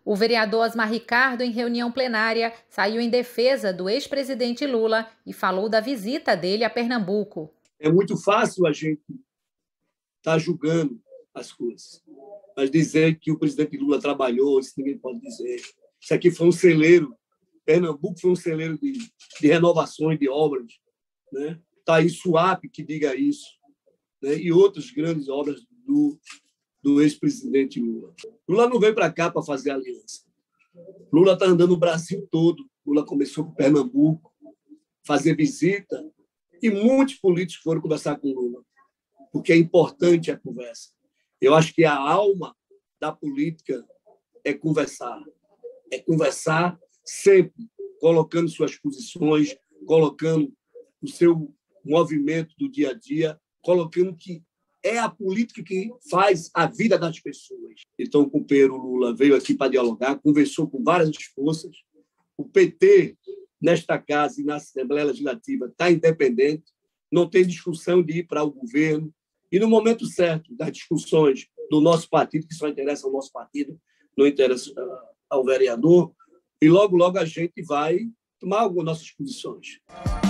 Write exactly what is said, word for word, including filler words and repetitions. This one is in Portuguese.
O vereador Osmar Ricardo, em reunião plenária, saiu em defesa do ex-presidente Lula e falou da visita dele a Pernambuco. É muito fácil a gente estar julgando as coisas, mas dizer que o presidente Lula trabalhou, isso ninguém pode dizer. Isso aqui foi um celeiro, Pernambuco foi um celeiro de, de renovações, de obras, né? Está aí Suape que diga isso, né? E outras grandes obras do, do ex-presidente Lula. Lula não veio para cá para fazer aliança. Lula está andando o Brasil todo. Lula começou com Pernambuco, fazer visita, e muitos políticos foram conversar com Lula, porque é importante a conversa. Eu acho que a alma da política é conversar. É conversar sempre, colocando suas posições, colocando o seu movimento do dia a dia, colocando que é a política que faz a vida das pessoas. Então, o companheiro Lula veio aqui para dialogar, conversou com várias forças. O P T, nesta casa e na Assembleia Legislativa, está independente, não tem discussão de ir para o governo. E, no momento certo das discussões do nosso partido, que só interessa ao nosso partido, não interessa ao vereador, e logo, logo a gente vai tomar algumas nossas posições.